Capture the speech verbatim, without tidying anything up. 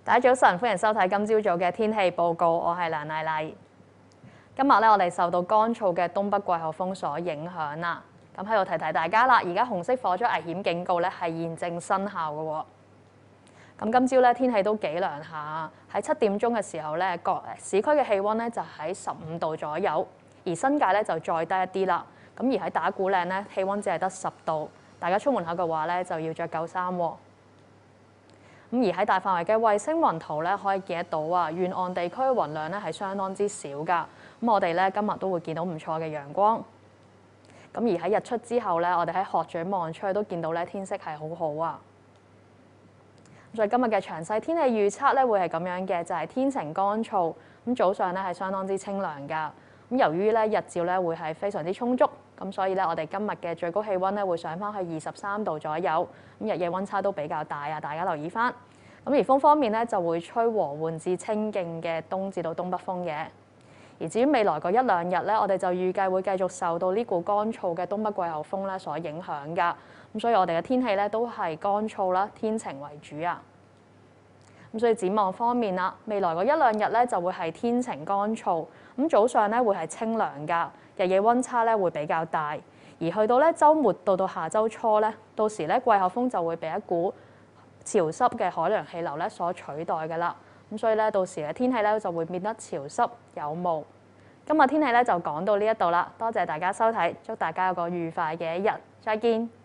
大家早晨，歡迎收睇今朝早嘅天氣報告，我係梁麗麗。今日咧，我哋受到乾燥嘅東北季候風所影響啦。咁喺度提提大家啦，而家紅色火災危險警告咧係現正生效嘅喎。咁今朝咧天氣都幾涼下，喺七點鐘嘅時候咧，各市區嘅氣温咧就喺十五度左右，而新界咧就再低一啲啦。咁而喺打鼓嶺咧，氣温只係得十度，大家出門口嘅話咧就要着夠衫喎。咁而喺大範圍嘅衛星雲圖咧，可以見得到啊，沿岸地區嘅雲量咧係相當之少㗎。咁我哋咧今日都會見到唔錯嘅陽光。咁而喺日出之後咧，我哋喺鶴咀望出去都見到咧天色係好好啊。所以今日嘅詳細天氣預測咧會係咁樣嘅，就係天晴乾燥，咁早上咧係相當之清涼㗎。咁由於咧日照咧會係非常之充足，咁所以咧我哋今日嘅最高氣温咧會上翻去二十三度左右，咁日夜温差都比較大啊，大家留意翻。咁而風方面咧就會吹和緩至清勁嘅東至到東北風嘅。而至於未來嗰一兩日咧，我哋就預計會繼續受到呢股乾燥嘅東北季候風咧所影響㗎。咁所以我哋嘅天氣咧都係乾燥啦，天晴為主啊。咁所以展望方面啦，未來嗰一兩日咧就會係天晴乾燥，咁早上咧會係清涼㗎，日夜温差咧會比較大。而去到咧週末到到下週初咧，到時咧季候風就會被一股潮濕嘅海洋氣流咧所取代㗎啦。咁所以咧到時嘅天氣咧就會變得潮濕有霧。今日天氣咧就講到呢一度啦，多謝大家收睇，祝大家有個愉快嘅一日，再見。